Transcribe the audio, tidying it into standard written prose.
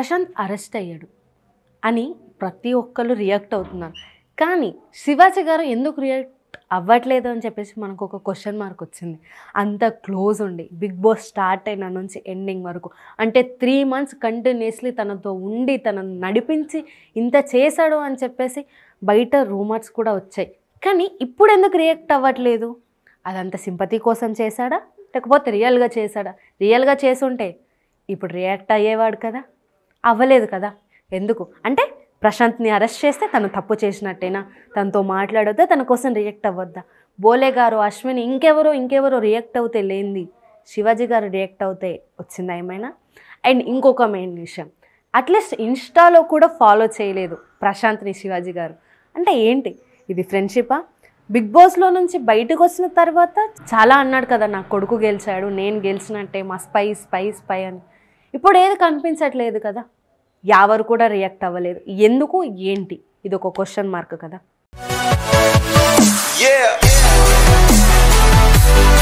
Prashanth arrest అయ్యాడు అని ప్రతి ఒక్కళ్ళు రియాక్ట్ అవుతున్నారు. కానీ శివాజీ గారు ఎందుకు రియాక్ట్ అవ్వట్లేదు అని చెప్పేసి మనకు ఒక క్వశ్చన్ మార్క్ వచ్చింది. అంత క్లోజ్ ఉండి బిగ్ బాస్ స్టార్ట్ అయిన నుంచి ఎండింగ్ వరకు అంటే 3 months కంటిన్యూస్లీ తనతో ఉండి తనను నడిపించి ఇంత చేశాడు అని చెప్పేసి బయట రూమర్స్ కూడా వచ్చాయి. కానీ ఇప్పుడు ఎందుకు రియాక్ట్ అవ్వట్లేదు? అదంత సింపతి కోసం చేశాడా లేకపోతే రియల్గా చేశాడా? రియల్గా చేసుంటే ఇప్పుడు రియాక్ట్ అయ్యేవాడు కదా, అవ్వలేదు కదా. ఎందుకు అంటే ప్రశాంత్ని అరెస్ట్ చేస్తే తను తప్పు చేసినట్టేనా? తనతో మాట్లాడొద్దా? తన కోసం రియాక్ట్ అవ్వద్దా? బోలే గారు, అశ్విని, ఇంకెవరో రియాక్ట్ అవుతే లేనిది శివాజీ గారు రియాక్ట్ అవుతే వచ్చిందా ఏమైనా? అండ్ ఇంకొక మెయిన్ విషయం, అట్లీస్ట్ ఇన్స్టాలో కూడా ఫాలో చేయలేదు ప్రశాంత్ని శివాజీ గారు. అంటే ఏంటి ఇది? ఫ్రెండ్షిపా? బిగ్ బాస్లో నుంచి బయటకు వచ్చిన తర్వాత చాలా అన్నాడు కదా, నా కొడుకు గెలిచాడు, నేను గెలిచినట్టే, మా స్పై అని. ఇప్పుడు ఏది కనిపించట్లేదు కదా, ఎవరు కూడా రియాక్ట్ అవ్వలేదు. ఎందుకు, ఏంటి? ఇది ఒక క్వశ్చన్ మార్క్ కదా.